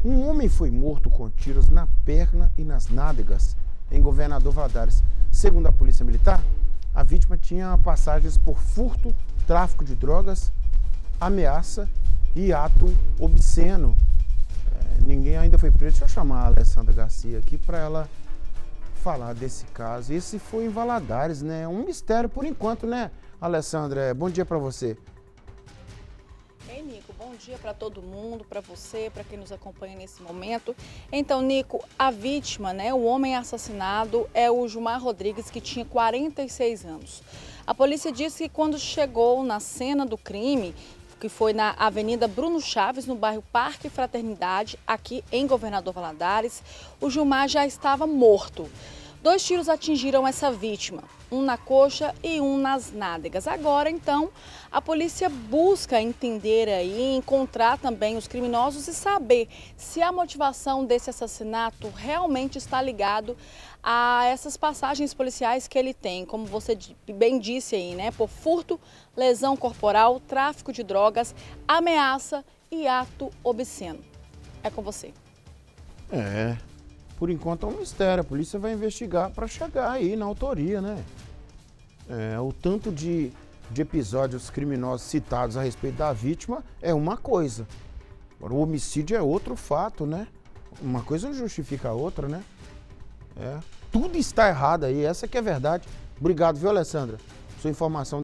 Um homem foi morto com tiros na perna e nas nádegas em Governador Valadares. Segundo a Polícia Militar, a vítima tinha passagens por furto, tráfico de drogas, ameaça e ato obsceno. Ninguém ainda foi preso. Deixa eu chamar a Alessandra Garcia aqui para ela falar desse caso. Esse foi em Valadares, né? Um mistério por enquanto, né, Alessandra? Bom dia para você. Ei, Nico, bom dia para todo mundo, para você, para quem nos acompanha nesse momento. Então, Nico, a vítima, né, o homem assassinado é o Gilmar Rodrigues, que tinha 46 anos. A polícia disse que quando chegou na cena do crime, que foi na Avenida Bruno Chaves, no bairro Parque Fraternidade, aqui em Governador Valadares, o Gilmar já estava morto. 2 tiros atingiram essa vítima, um na coxa e um nas nádegas. Agora, então, a polícia busca entender aí, encontrar também os criminosos e saber se a motivação desse assassinato realmente está ligado a essas passagens policiais que ele tem, como você bem disse aí, né, por furto, lesão corporal, tráfico de drogas, ameaça e ato obsceno. É com você. Por enquanto é um mistério. A polícia vai investigar para chegar aí na autoria, né? O tanto de episódios criminosos citados a respeito da vítima é uma coisa. Agora, o homicídio é outro fato, né? Uma coisa não justifica a outra, né? Tudo está errado aí, essa que é a verdade. Obrigado, viu, Alessandra? Sua informação